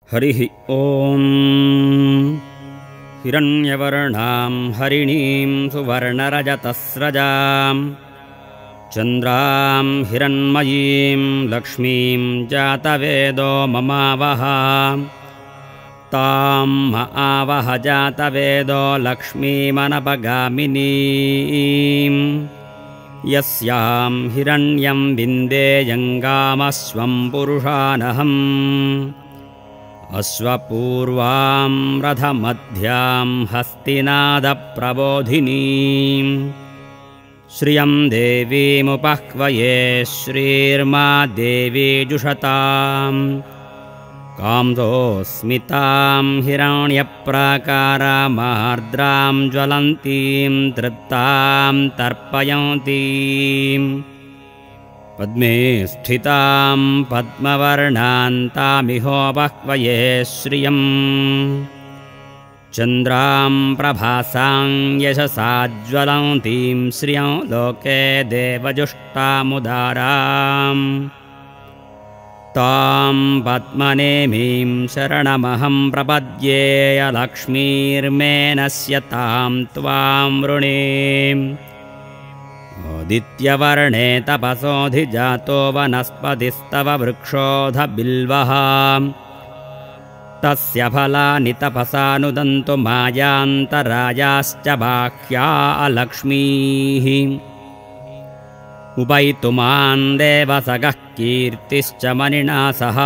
हरिः ॐ हिरण्यवर्णां हरिणीं सुवर्णरजतस्रजां चन्द्रां हिरण्मयीं लक्ष्मीं जातवेदो ममावह तां आवह जातवेदो लक्ष्मीमनपगामिनीं यस्यां हिरण्यं विन्देयङ्गामस्वं पुरुषानहम् अश्वपूर्वां रथमध्यां हस्तिनादप्रबोधिनीं श्रियं देवीमुपह्वये श्रीर्मा देवी जुषतां कामदोऽस्मितां हिरण्यप्राकारामार्द्रां ज्वलन्तीं तृप्तां तर्पयन्तीं पद्मे स्थितां पद्मवर्णान्तामिहोपह्वये श्रियं चन्द्रां प्रभासां यशसा ज्वलन्तीं श्रियं लोके देवजुष्टामुदारां तां पद्मनेमीं शरणमहं प्रपद्ये लक्ष्मीर्मे नश्यतां त्वां वृणे आदित्यवर्णे तपसोऽधिजातो वनस्पतिस्तव वृक्षोऽधबिल्वः तस्य फलानि तपसानुदन्तु मायान्तरायाश्च बाह्या अलक्ष्मीः उपैतुमान् देवसगः कीर्तिश्च मणिना सह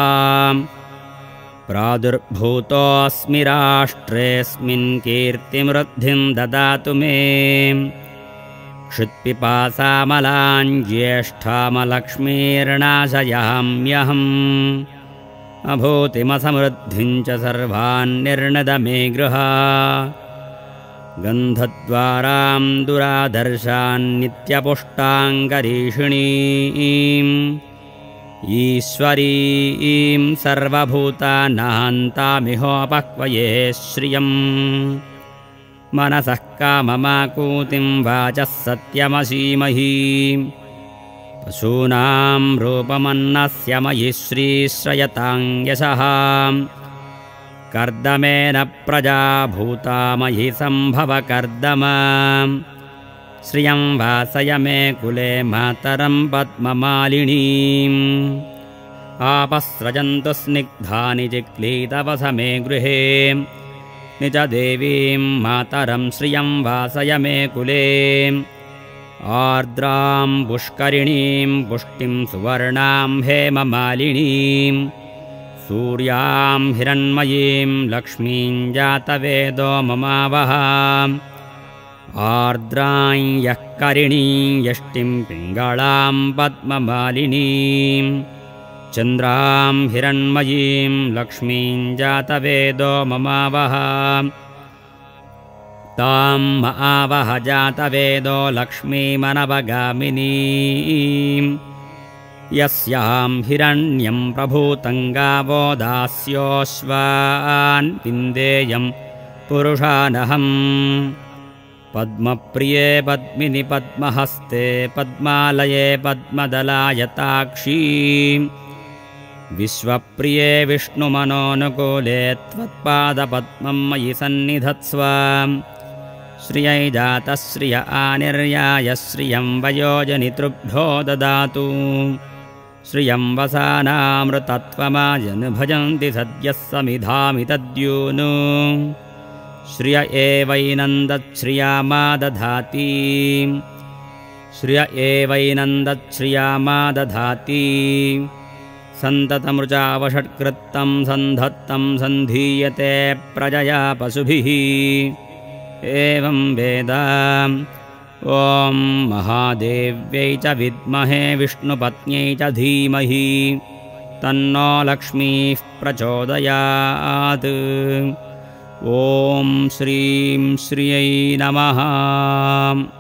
प्रादुर्भूतोऽस्मि राष्ट्रेऽस्मिन् कीर्तिमृद्धिं ददातु मे क्षुत्पिपासामलाञ्ज्येष्ठामलक्ष्मीर्नाशयाम्यहम् अभूतिमसमृद्धिं च सर्वान् निर्णद मे गृहा गन्धद्वारां दुरादर्शान्नित्यपुष्टाङ्गरीषिणीं ईश्वरीं सर्वभूतानान्तामिहोपह्वये श्रियम् मनसः काममाकूतिं वाचः सत्यमसीमहि पशूनां रूपमन्नस्य मयि श्रीश्रयतां यशः कर्दमेन प्रजा भूता मयि सम्भव कर्दम श्रियं वासय मे कुले मातरं पद्ममालिनीम् आपस्रजन्तु स्निग्धानि चिक्लीतवस मे गृहे निज देवीं मातरं श्रियं वासय मे कुले आर्द्रां पुष्करिणीं पुष्टिं सुवर्णां हेममालिनीं सूर्यां हिरण्मयीं लक्ष्मीं जातवेदो ममावह आर्द्रां यः करिणीं यष्टिं पिङ्गळां पद्ममालिनीं चन्द्रां हिरण्मयीं लक्ष्मीं जातवेदो ममावह तां आवह जातवेदो लक्ष्मीमनवगामिनीं यस्यां हिरण्यं प्रभूतं गावो दास्योऽश्वान् विन्देयं पुरुषानहम् पद्मप्रिये पद्मिनि पद्महस्ते पद्मालये पद्मदलायताक्षी विश्वप्रिये विष्णुमनोनुकूले त्वत्पादपद्मं मयि सन्निधत्स्व श्रियै जातश्रिय आनिर्याय श्रियं वयोजनितृभ्यो ददातु श्रियं वसानामृतत्वमाजन् भजन्ति सद्यः समिधामि तद्यूनु श्रिय एवैनन्दच्छ्रिया मा दधाति श्रिय एवैनन्दच्छ्रिया मा दधाति सन्ततमृचावषट्कृतं सन्धत्तं सन्धीयते प्रजया पशुभिः एवं वेद ॐ महादेव्यै च विद्महे विष्णुपत्न्यै च धीमहि तन्नो लक्ष्मीः प्रचोदयात् ॐ श्रीं श्रियै नमः।